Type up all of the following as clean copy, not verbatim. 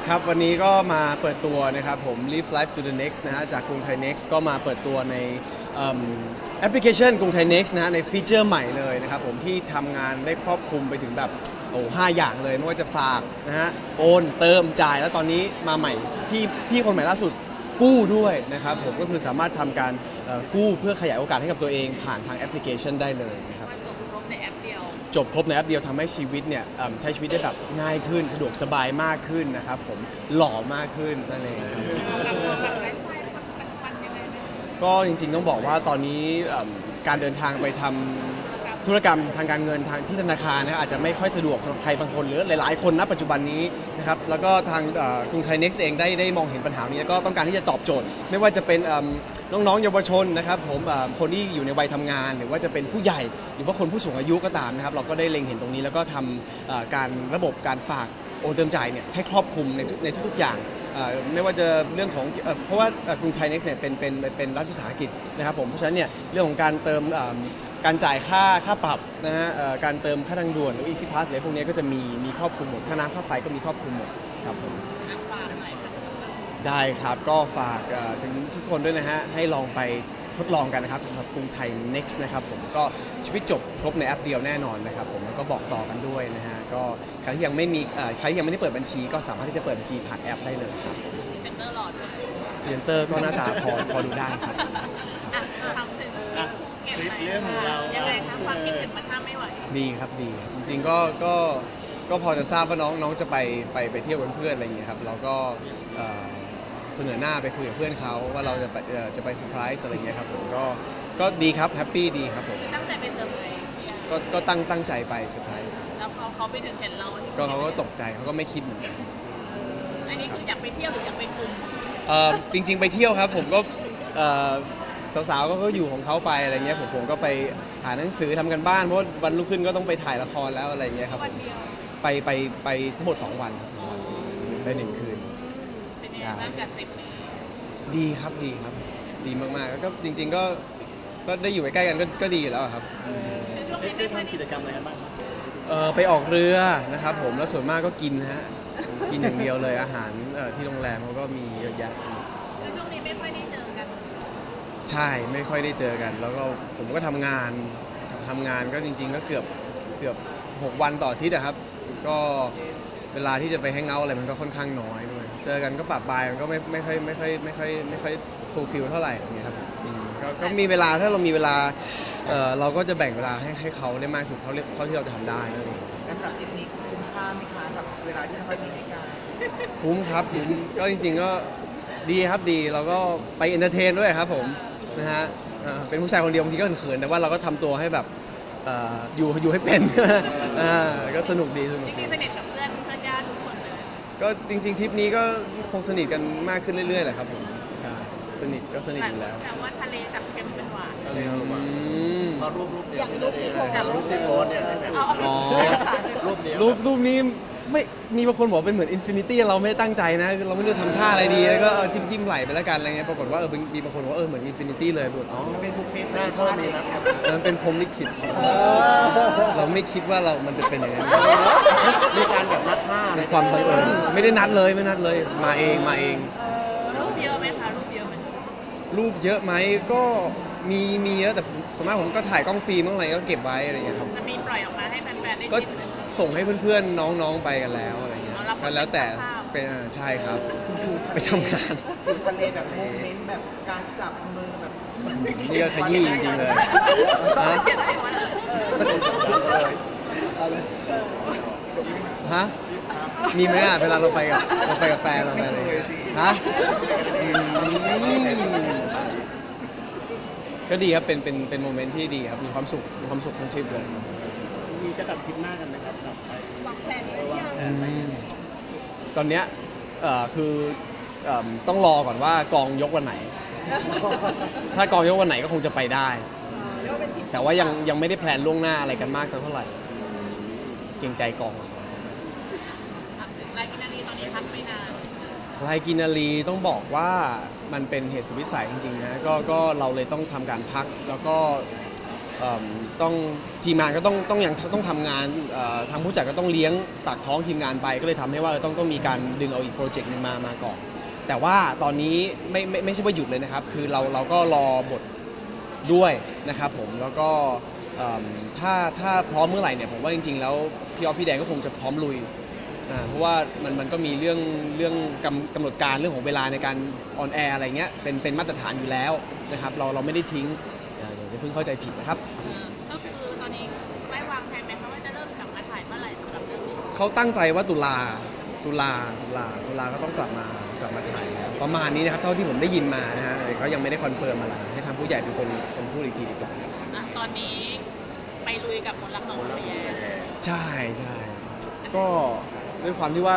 ครับวันนี้ก็มาเปิดตัวนะครับผม Live Life to the Next นะฮะจากกรุงไทย Next ก็มาเปิดตัวในแอปพลิเคชันกรุงไทย Next นะฮะในฟีเจอร์ใหม่เลยนะครับผมที่ทำงานได้ครอบคลุมไปถึงแบบ5 อย่างเลยไม่ว่าจะฝากนะฮะโอนเติมจ่ายแล้วตอนนี้มาใหม่พี่คนใหม่ล่าสุดกู้ด้วยนะครับผมก็คือสามารถทำการกู้เพื่อขยายโอกาสให้กับตัวเองผ่านทางแอปพลิเคชันได้เลยนะครับจบครบในแอปเดียวทำให้ชีวิตเนี่ยใช้ชีวิตได้แบบง่ายขึ้นสะดวกสบายมากขึ้นนะครับผมหล่อมากขึ้นนั่นเองกับไลฟ์สไตล์ปัจจุบันยังไงก็จริงๆต้องบอกว่าตอนนี้การเดินทางไปทำธุรกรรมทางการเงินทางที่ธนาคารนะอาจจะไม่ค่อยสะดวกสำหรับใครบางคนหรือหลายๆคนณปัจจุบันนี้นะครับแล้วก็ทางกรุงไทย Next เองได้มองเห็นปัญหานี้แล้วก็ต้องการที่จะตอบโจทย์ไม่ว่าจะเป็นน้องๆเยาวชนนะครับผมคนที่อยู่ในวัยทำงานหรือว่าจะเป็นผู้ใหญ่หรือว่าคนผู้สูงอายุก็ตามนะครับเราก็ได้เล็งเห็นตรงนี้แล้วก็ทำการระบบการฝากโอนเติมจ่ายเนี่ยให้ครอบคลุมในทุกๆอย่างไม่ว่าจะเรื่องของเพราะว่ากรุงไทย Next เนี่ยเป็นรัฐวิสาหกิจนะครับผมเพราะฉะนั้นเนี่ยเรื่องของการเติมการจ่ายค่าปรับนะฮะการเติมค่าทางด่วนหรือ Easy Pass อะไรพวกนี้ก็จะมีครอบคลุมหมดค่าน้ำค่าไฟก็มีครอบคลุมหมดครับผมได้ครับก็ฝากถึงทุกคนด้วยนะฮะให้ลองไปทดลองกันนะครับกับกรุงไทย Next นะครับผมก็ชีวิตจบครบในแอปเดียวแน่นอนนะครับผมแล้วก็บอกต่อกันด้วยนะฮะก็ใครที่ยังไม่ได้เปิดบัญชีก็สามารถที่จะเปิดบัญชีผ่านแอปได้เลยครับเซ็นเตอร์หลอดด้วยเซ็นเตอร์ก็น่าจะพอดูได้ครับทำถึงเก็บไหนยังไงคะความคิดถึงมันห้ามไม่ไหวดีครับดีจริงๆก็พอจะทราบว่าน้องจะไปเที่ยวกับเพื่อนอะไรอย่างเงี้ยครับเราก็เสนอหน้าไปคุยกับเพื่อนเขาว่าเราจะไปเซอร์ไพรส์อะไรอย่างเงี้ยครับผมก็ดีครับแฮปปี้ดีครับผมตั้งใจไปเซอร์ไพรส์ก็ตั้งใจไปเซอร์ไพรส์แล้วเขาไปถึงเห็นเราก็เขาก็ตกใจเขาก็ไม่คิดเหมือนกันอันนี้คืออยากไปเที่ยวหรืออยากไปคุมจริงๆไปเที่ยวครับผมก็สาวๆก็อยู่ของเขาไปอะไรเงี้ยผมก็ไปอ่านหนังสือทำกันบ้านเพราะวันรุ่งขึ้นก็ต้องไปถ่ายละครแล้วอะไรเงี้ยครับไปทั้งหมด2 วันได้1 คืนเป็นยังไงบ้างกับทริปนี้ดีครับดีมากๆแล้วก็จริงๆก็ได้อยู่ใกล้ๆกันก็ดีแล้วครับได้ทำกิจกรรมอะไรกันบ้างไปออกเรือนะครับผมแล้วส่วนมากก็กินฮะกินอย่างเดียวเลยอาหารที่โรงแรมเขาก็มีเยอะแยะคือช่วงนี้ไม่ค่อยได้เจอกันใช่ไม่ค่อยได้เจอกันแล้วก็ผมก็ทำงานก็จริงๆก็เกือบ6 วันต่ออาทิตย์ครับก็เวลาที่จะไปแฮงเอาท์อะไรมันก็ค่อนข้างน้อยด้วยเจอกันก็ปะปายมันก็ไม่ค่อยฟูลฟิลเท่าไหร่อย่างเงี้ยครับก็มีเวลาถ้าเรามีเวลาเราก็จะแบ่งเวลาให้เขาได้มากสุดเท่าที่เราจะทำได้นั่นเองสำหรับทริปนี้คุ้มค่าไหมคะกับเวลาที่เราไปมีการคุ้มครับก็จริงๆก็ดีครับดีเราก็ไปเอนเตอร์เทนด้วยครับผมนะฮะเป็นผู้ชายคนเดียวบางทีก็เขินๆแต่ว่าเราก็ทำตัวให้แบบอยู่ให้เป็นก็สนุกดีจริงๆสนิทกับเพื่อนญาติทุกคนเลยก็จริงๆทริปนี้ก็คงสนิทกันมากขึ้นเรื่อยๆแหละครับผมสนิทอยู่แล้วแซวว่าทะเลจากเค็มเป็นหวานมารูปเดียวอย่างรูปที่โพสเนี่ยรูปนี้ไม่มีบางคนบอกเป็นเหมือนอินฟินิตี้เราไม่ได้ตั้งใจนะเราไม่รู้ทำท่าอะไรดีแล้วก็จิ้มไหลไปแล้วกันอะไรเงี้ยปรากฏว่ามีบางคนบอกเหมือนอินฟินิตี้เลยบอกเป็นบุคเพสหน้าท่อมีนะมันเป็นพรหมลิขิตเราไม่คิดว่ามันจะเป็นอย่างนั้นมีการแบบนัดท่าอะไรความบังเอิญไม่ได้นัดเลยมาเองรูปเยอะไหมคะรูปเยอะไหมก็มีเยอะแต่ส่วนมากผมก็ถ่ายกล้องฟิล์มอะไรก็เก็บไว้อะไรเงี้ยครับจะมีปล่อยออกมาให้แฟนๆได้ก็ส่งให้เพื่อนๆน้องๆไปกันแล้วอะไรเงี้ยก็แล้วแต่เป็นใช่ครับไปทำงานทะเลแบบโมเมนต์แบบการจับมือแบบนี่ก็ขยี้จริงๆเลยฮะมีไหมเวลาเราไปกับแฟนเราไปอะไรฮะก็ดีครับเป็นโมเมนต์ที่ดีครับมีความสุขทั้งทริปเลยมีจะตัดทริปหน้ากันไหมครับตัดไปวางแผนไว้หรือยังตอนเนี้ยคือต้องรอก่อนว่ากองยกวันไหนถ้ากองยกวันไหนก็คงจะไปได้แต่ว่ายังไม่ได้แพลนล่วงหน้าอะไรกันมากสักเท่าไหร่เกรงใจกองถึงรายกินนารีตอนนี้พักไม่นานรายกินนารีต้องบอกว่ามันเป็นเหตุสุดวิสัยจริงๆนะก็เราเลยต้องทำการพักแล้วก็ต้องทีมงานก็ต้องยังต้องทำงานทางผู้จัดก็ต้องเลี้ยงปากท้องทีมงานไปก็เลยทำให้ว่าต้องมีการดึงเอาอีกโปรเจกต์นึงมาก่อนแต่ว่าตอนนี้ไม่ใช่ว่าหยุดเลยนะครับคือเราก็รอบทด้วยนะครับผมแล้วก็ถ้าพร้อมเมื่อไหร่เนี่ยผมว่าจริงๆแล้วพี่ออฟพี่แดงก็คงจะพร้อมลุยเพราะว่ามันก็มีเรื่องกำหนดการเรื่องของเวลาในการออนแอร์อะไรเงี้ยเป็นมาตรฐานอยู่แล้วนะครับเราไม่ได้ทิ้งอย่าเพิ่งเข้าใจผิดนะครับก็คือตอนนี้ไม่วางแผนไหมคะว่าจะเริ่มกลับมาถ่ายเมื่อไหร่สำหรับเรื่องนี้เขาตั้งใจว่าตุลาก็ต้องกลับมาถ่ายประมาณนี้นะครับเท่าที่ผมได้ยินมานะฮะเขายังไม่ได้คอนเฟิร์มอะไรให้ทางผู้ใหญ่เป็นคนพูดอีกทีดีกว่าตอนนี้ไปลุยกับมนต์รักน้องพระแยใช่ก็ด้วยความที่ว่า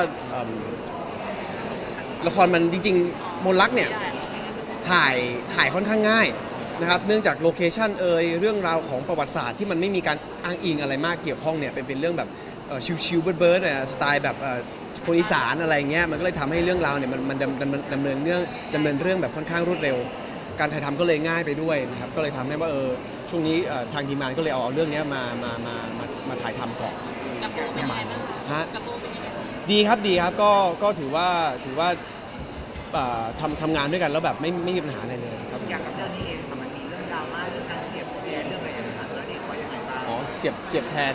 ละครมันจริงๆมนต์รักเนี่ยถ่ายค่อนข้างง่ายนะครับเนื่องจากโลเคชั่นเรื่องราวของประวัติศาสตร์ที่มันไม่มีการอ้างอิงอะไรมากเกี่ยวข้องเนี่ยเป็นเรื่องแบบชิวๆเบิร์ดสไตล์แบบคนอีสานอะไรเงี้ยมันก็เลยทำให้เรื่องราวเนี่ยมันดำเนินเรื่องแบบค่อนข้างรวดเร็วการถ่ายทำก็เลยง่ายไปด้วยนะครับก็เลยทำให้ว่าช่วงนี้ทางทีมงานก็เลยเอาเรื่องนี้มาถ่ายทำก่อนกับโบเป็นยังไงบ้างฮะกับโบเป็นยังไงดีครับก็ถือว่าทำงานด้วยกันแล้วแบบไม่มีปัญหาอะไรเลยครับอย่างกับเรื่องนี้เองมันมีเรื่องดราม่าเรื่องการเสียบแทนเรื่องอะไรอย่างเงี้ยเรื่องนี้ว่ายังไงบ้างอ๋อเสียบแทน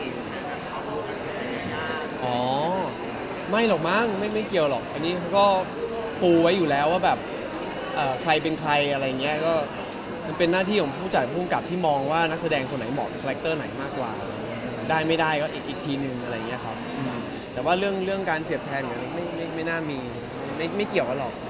อ๋อไม่หรอกมั้งไม่เกี่ยวหรอกอันนี้ก็ปูไว้อยู่แล้วว่าแบบใครเป็นใครอะไรเงี้ยก็มันเป็นหน้าที่ของผู้จัดผู้กำกับที่มองว่านักแสดงคนไหนเหมาะกับคาแรคเตอร์ไหนมากกว่าได้ไม่ได้ก็อีกทีนึงอะไรเงี้ยครับแต่ว่าเรื่องการเสียบแทนเนี่ยไม่น่ามีไม่เกี่ยวกันหรอก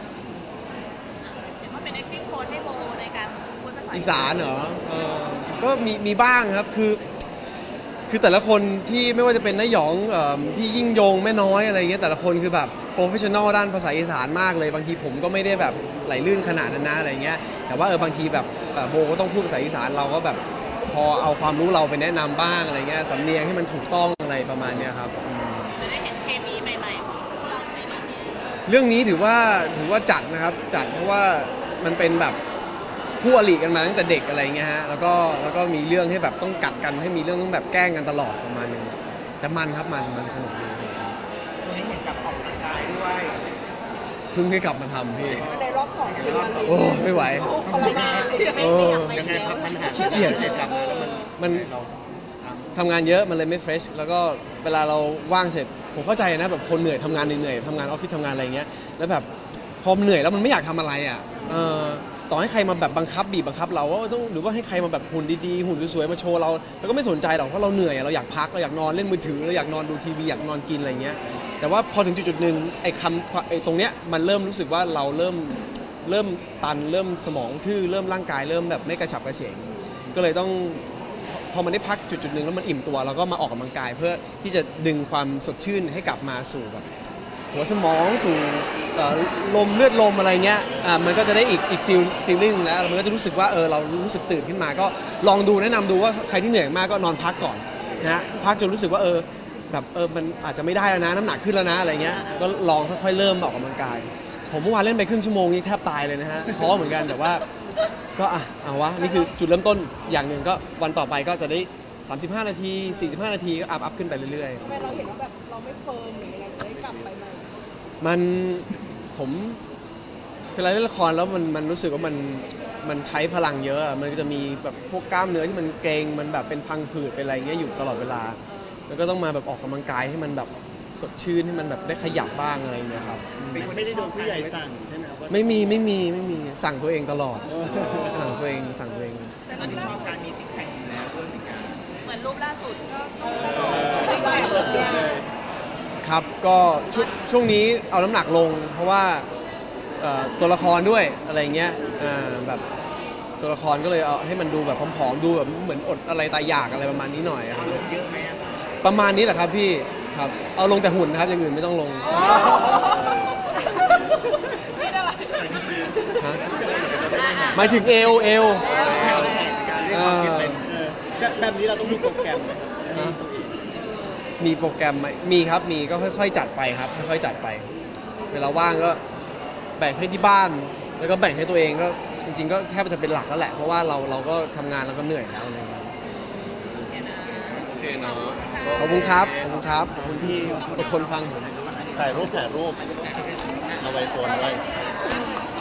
เห็นว่าเป็น acting coach ให้โบในการพูดภาษาอีสานเหรอก็มีบ้างครับคือแต่ละคนที่ไม่ว่าจะเป็นน้าหยองพี่ยิ่งยงแม่น้อยอะไรเงี้ยแต่ละคนคือแบบโปรเฟชชั่นอลด้านภาษาอีสานมากเลยบางทีผมก็ไม่ได้แบบไหลลื่นขนาดนั้นนะอะไรเงี้ยแต่ว่าบางทีแบบโบก็ต้องพูดภาษาอีสานเราก็แบบพอเอาความรู้เราไปแนะนำบ้างอะไรเงี้ยสำเนียงให้มันถูกต้องอะไรประมาณเนี้ยครับจะได้เห็นเคมีใหม่ๆของเราในเรื่องนี้ถือว่าจัดนะครับจัดเพราะว่ามันเป็นแบบคู่อริกันมาตั้งแต่เด็กอะไรเงี้ยฮะแล้วก็มีเรื่องที่แบบต้องกัดกันให้มีเรื่องต้องแบบแกล้งกันตลอดประมาณนึงแต่มันครับมันสนุกดีช่วงนี้เห็นกลับออกกำลังกายด้วยเพิ่งให้กลับมาทำพี่ในรอบ2 เดือนโอ้ไม่ไหวยังไงครับปัญหาขี้เกียจกลับมาแล้วมันทำงานเยอะมันเลยไม่เฟรชแล้วก็เวลาเราว่างเสร็จผมเข้าใจนะแบบคนเหนื่อยทำงานเหนื่อยทำงานออฟฟิศทำงานอะไรเงี้ยแล้วแบบพอเหนื่อยแล้วมันไม่อยากทำอะไรอ่ะต่อให้ใครมาแบบบังคับเราว่าต้องหรือว่าให้ใครมาแบบหุ่นดีๆหุ่นสวยๆมาโชว์เราแล้วก็ไม่สนใจหรอกเพราะเราเหนื่อยเราอยากพักเราอยากนอนเล่นมือถือเราอยากนอนดูทีวีอยากนอนกินอะไรเงี้ยแต่ว่าพอถึงจุดๆนึงไอ้ตรงเนี้ยมันเริ่มรู้สึกว่าเราเริ่มตันเริ่มสมองทื่อเริ่มร่างกายเริ่มแบบไม่กระฉับกระเฉงก็เลยต้องพอมันได้พักจุดๆนึงแล้วมันอิ่มตัวเราก็มาออกกำลังกายเพื่อที่จะดึงความสดชื่นให้กลับมาสู่แบบหัวสมองสู่ลมเลือดลมอะไรเงี้ยมันก็จะได้อีกฟีลลิ่งแล้วมันก็จะรู้สึกว่าเรารู้สึกตื่นขึ้นมาก็ลองดูแนะนำดูว่าใครที่เหนื่อยมากก็นอนพักก่อนนะพักจนรู้สึกว่าแบบมันอาจจะไม่ได้แล้วนะน้ำหนักขึ้นแล้วนะอะไรเงี้ยก็ลองค่อยๆเริ่มออกกำลังกายผมเมื่อวานเล่นไปครึ่งชั่วโมงนี้แทบตายเลยนะฮะท้อเหมือนกันแต่ว่าก็เอาวะนี่คือจุดเริ่มต้นอย่างหนึ่งก็วันต่อไปก็จะได้35 นาที45 นาทีก็อัพขึ้นไปเรื่อยๆทำไมเราเห็นว่าแบบเราไม่เฟิร์มหรืออะไรเลยกลับไปใหม่ผมเวลาเล่นละครแล้วมันรู้สึกว่ามันใช้พลังเยอะมันก็จะมีแบบพวกกล้ามเนื้อที่มันเกร็งมันแบบเป็นพังผืดเป็นอะไรเงี้ยอยู่ตลอดเวลาแล้วก็ต้องมาแบบออกกำลังกายให้มันแบบสดชื่นให้มันแบบได้ขยับบ้างอะไรเงี้ยครับไม่ได้โดนผู้ใหญ่สั่งใช่ไหมครับไม่มีสั่งตัวเองตลอดสั่งตัวเองแต่ตอนนี้ชอบการมีซิกแพคอยู่แล้วด้วยเหมือนรูปล่าสุดครับก็ช่วงนี้เอาน้ำหนักลงเพราะว่าตัวละครด้วยอะไรเงี้ยแบบตัวละครก็เลยเอาให้มันดูแบบผอมๆดูแบบเหมือนอดอะไรตายอยากอะไรประมาณนี้หน่อยครับลงเยอะไหมประมาณนี้แหละครับพี่ครับเอาลงแต่หุ่นนะครับอย่างอื่นไม่ต้องลงหมายถึงเอวแบบนี้เราต้องมีโปรแกรมไหมครับมีโปรแกรมไหมมีครับมีก็ค่อยๆจัดไปครับค่อยๆจัดไปเวลาว่างก็แบ่งให้ที่บ้านแล้วก็แบ่งให้ตัวเองก็ริงๆก็แทบจะเป็นหลักแล้วแหละเพราะว่าเราก็ทำงานแล้วก็เหนื่อยแล้วอะไรเงี้ยโอเคเนาะขอบคุณครับขอบคุณครับขอบคุณที่อดทนฟังผมถ่ายรูปเอาไว้โฟนไว้เ